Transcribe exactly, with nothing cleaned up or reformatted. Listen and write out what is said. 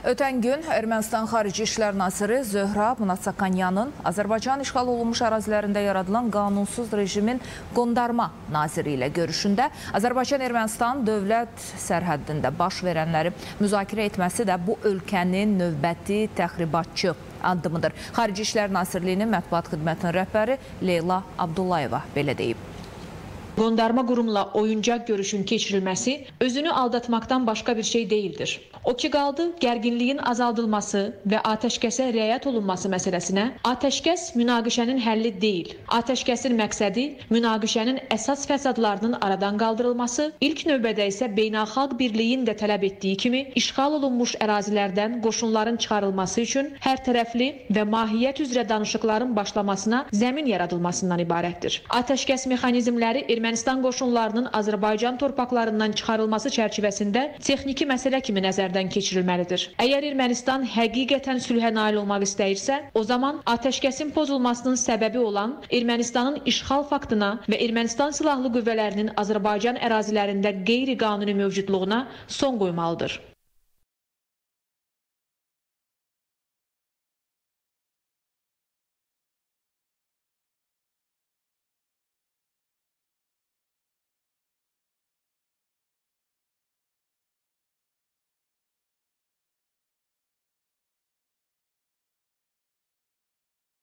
Ötən gün Ermənistan Xarici İşlər Naziri Zöhrab Mnatsakanyanın Azərbaycan işğal olunmuş ərazilərində yaradılan qanunsuz rejimin qondarma naziri ilə görüşündə Azərbaycan-Ermənistan dövlət sərhəddində baş verənləri müzakirə etməsi də bu ölkənin növbəti təxribatçı addımıdır. Xarici İşlər Nazirliyinin mətbuat xidmətinin rəhbəri Leyla Abdullayeva belə deyib. Qondarma qurumla oyuncaq görüşün keçirilməsi özünü aldatmaqdan başqa bir şey değildir. O ki qaldı, gərginliyin azaldılması və atəşkəsə riayət olunması məsələsinə, atəşkəs münaqişənin həlli deyil. Atəşkəsin məqsədi münaqişənin əsas fəsadlarının aradan qaldırılması, ilk növbədə isə beynəlxalq birliyin də tələb etdiyi kimi işğal olunmuş ərazilərdən qoşunların çıxarılması üçün hər tərəfli və mahiyyət üzrə danışıqların başlamasına zəmin yaradılmasından ibarətdir. Atəşkəs mexanizmləri Ermənistan qoşunlarının Azərbaycan torpaqlarından çıxarılması çərçivəsində texniki məsələ kimi nəzərdən keçirilməlidir. Əgər Ermənistan həqiqətən sülhə nail olmaq istəyirsə, o zaman atəşkəsin pozulmasının səbəbi olan Ermənistanın işğal faktına və Ermənistan silahlı qüvvələrinin Azərbaycan ərazilərində qeyri-qanuni mövcudluğuna son qoymalıdır.